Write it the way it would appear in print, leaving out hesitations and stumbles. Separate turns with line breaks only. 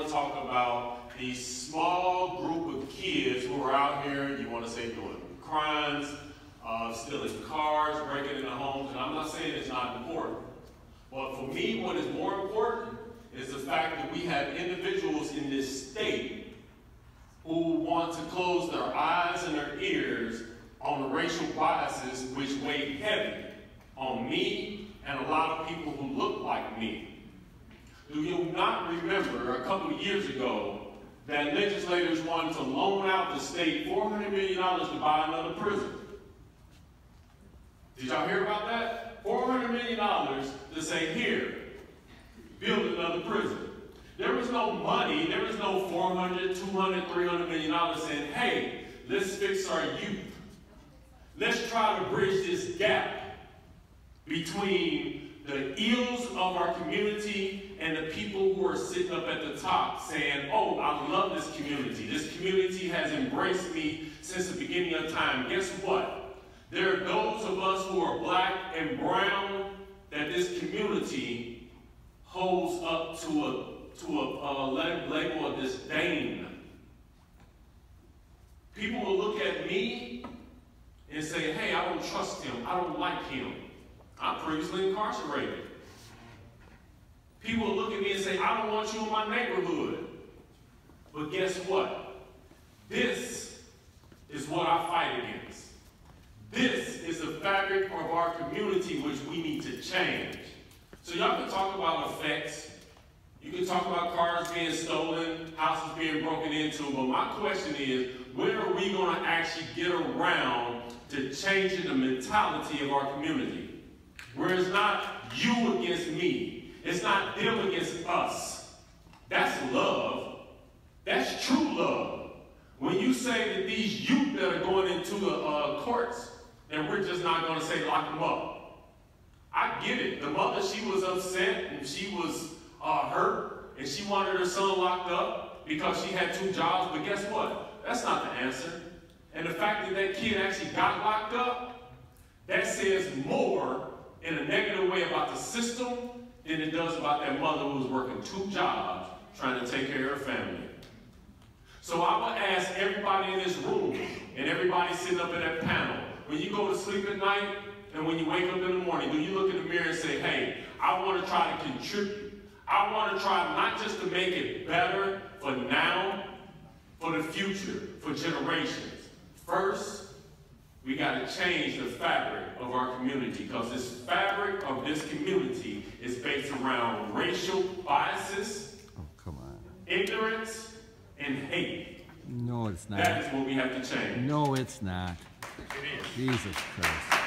want to talk about these small group of kids who are out here, you want to say doing crimes, stealing cars, breaking into homes, and I'm not saying it's not important. But for me, what is more important is the fact that we have individuals in this state who want to close their eyes and their ears on the racial biases which weigh heavy on me and a lot of people who look like me. Do you not remember a couple of years ago that legislators wanted to loan out the state $400 million to buy another prison? Did y'all hear about that? $400 million to say, here, build another prison. There was no money, there was no $400, $200, $300 million saying, hey, let's fix our youth. Let's try to bridge this gap between the ills of our community and the people who are sitting up at the top saying, oh, I love this community. This community has embraced me since the beginning of time. Guess what? There are those of us who are black and brown that this community holds up to a label of disdain. People will look at me and say, hey, I don't trust him. I don't like him. I'm previously incarcerated. People will look at me and say, I don't want you in my neighborhood. But guess what? This is what I fight against. This is the fabric of our community which we need to change. So y'all can talk about effects. You can talk about cars being stolen, houses being broken into, but my question is, when are we going to actually get around to changing the mentality of our community? Where it's not you against me. It's not them against us. That's love. That's true love. When you say that these youth that are going into the courts, and we're just not going to say lock them up. I get it. The mother, she was upset and she was hurt and she wanted her son locked up because she had 2 jobs. But guess what? That's not the answer. And the fact that that kid actually got locked up, that says more in a negative way about the system than it does about that mother who was working 2 jobs trying to take care of her family. So I will ask everybody in this room and everybody sitting up in that panel, when you go to sleep at night and when you wake up in the morning, do you look in the mirror and say, hey, I want to try to contribute. I want to try not just to make it better for now, for the future, for generations. First, we got to change the fabric of our community because this fabric of this community is based around racial biases, ignorance, and hate.
No, it's not.
That is what we have to change.
No, it's not.
It is.
Jesus Christ.